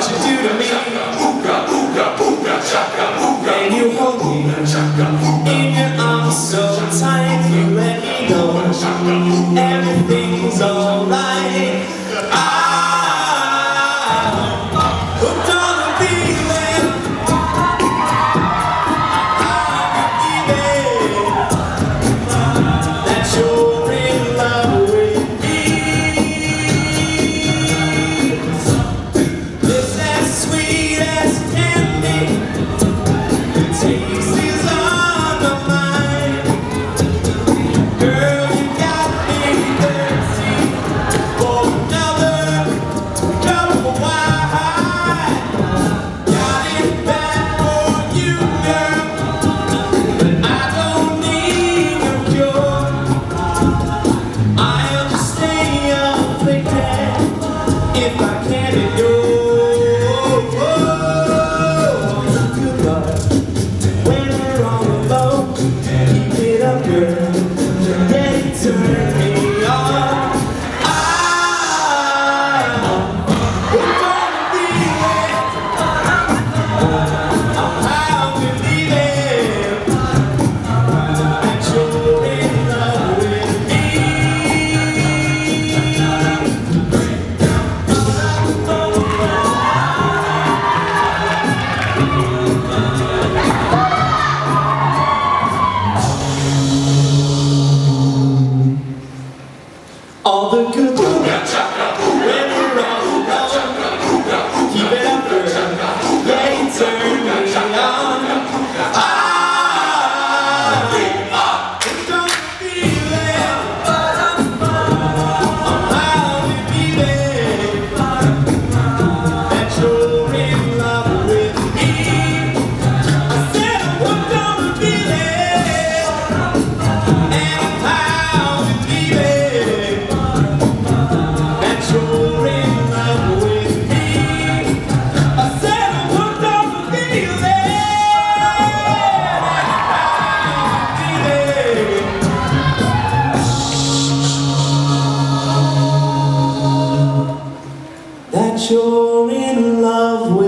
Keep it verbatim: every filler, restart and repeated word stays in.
what you do to me. And you hold me in your arms so tight, you let me know everything's alright. If I can't ignore goodbye, when we're all alone, keep it up, girl. Yeah, you turn me on. I'm gonna be there. I'm believing that you're in love with me. All the good ones, when we're all alone, keep it up, girl. Yeah, you turn me on. I'm gonna be there. I'll be believing that you're in love with me. I said I'm gonna be there, and I'll be believing that you're in love with me. I said I'm gonna be there, that you're in love with